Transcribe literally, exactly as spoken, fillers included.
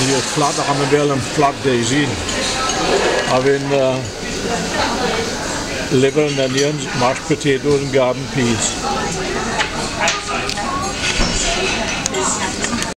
Hier is plat amandelli and plat daisy. Having uh, liver and onions, mashed potatoes and garden peas.